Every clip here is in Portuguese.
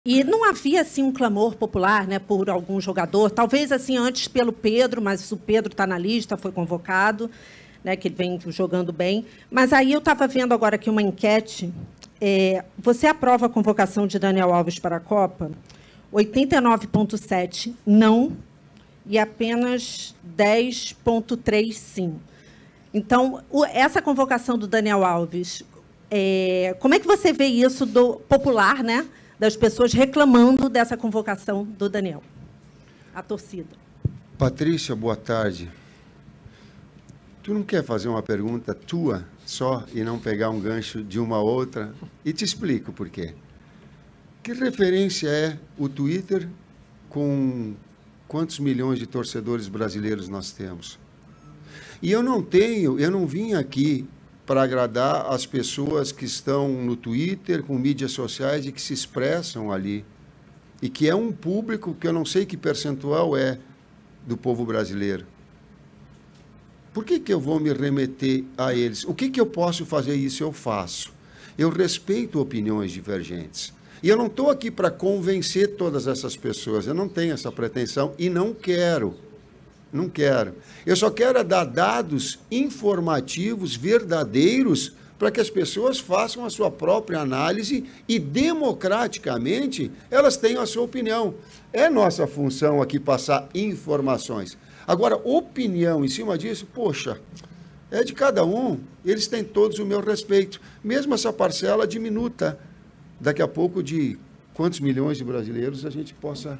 E não havia assim um clamor popular, né, por algum jogador, talvez assim antes pelo Pedro, mas o Pedro está na lista, foi convocado, né, que vem jogando bem. Mas aí eu estava vendo agora aqui uma enquete. Você aprova a convocação de Daniel Alves para a Copa? 89,7% não e apenas 10,3% sim. Então, essa convocação do Daniel Alves, como é que você vê isso do popular, né, das pessoas reclamando dessa convocação do Daniel? A torcida. Patrícia, boa tarde. Tu não quer fazer uma pergunta tua só e não pegar um gancho de uma outra? E te explico por quê. Que referência é o Twitter com quantos milhões de torcedores brasileiros nós temos? E eu não vim aqui para agradar as pessoas que estão no Twitter, com mídias sociais e que se expressam ali. E que é um público que eu não sei que percentual é do povo brasileiro. Por que eu vou me remeter a eles? O que eu posso fazer? Isso eu faço. Eu respeito opiniões divergentes. E eu não estou aqui para convencer todas essas pessoas. Eu não tenho essa pretensão e não quero. Não quero. Eu só quero dar dados informativos, verdadeiros, para que as pessoas façam a sua própria análise e, democraticamente, elas tenham a sua opinião. É nossa função aqui passar informações. Agora, opinião em cima disso, poxa, é de cada um. Eles têm todos o meu respeito. Mesmo essa parcela diminuta, daqui a pouco, de quantos milhões de brasileiros a gente possa...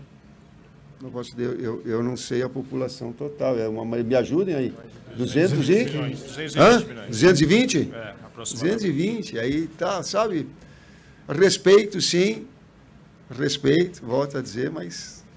Eu não sei a população total. Me ajudem aí. 220 milhões. 220? É, aproximadamente. 220. Aí tá, sabe? Respeito, sim. Respeito, volto a dizer, mas